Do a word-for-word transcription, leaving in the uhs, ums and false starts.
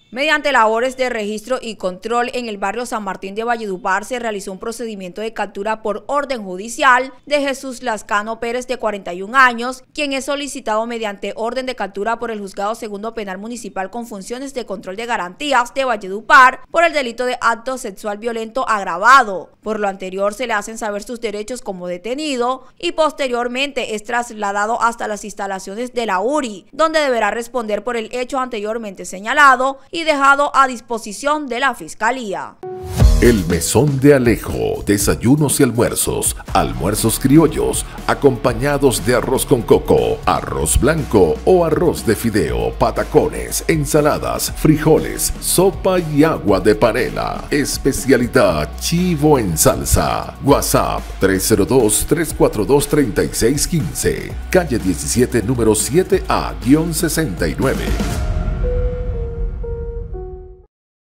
Mediante labores de registro y control en el barrio San Martín de Valledupar se realizó un procedimiento de captura por orden judicial de Jesús Lascano Pérez, de cuarenta y un años, quien es solicitado mediante orden de captura por el Juzgado Segundo Penal Municipal con funciones de control de garantías de Valledupar por el delito de acto sexual violento agravado. Por lo anterior se le hacen saber sus derechos como detenido y posteriormente es trasladado hasta las instalaciones de la U R I, donde deberá responder por el hecho anteriormente señalado y dejado a disposición de la Fiscalía. El Mesón de Alejo, desayunos y almuerzos, almuerzos criollos, acompañados de arroz con coco, arroz blanco o arroz de fideo, patacones, ensaladas, frijoles, sopa y agua de panela. Especialidad chivo en salsa. WhatsApp tres cero dos, tres cuatro dos, tres seis uno cinco, calle diecisiete, número siete A sesenta y nueve.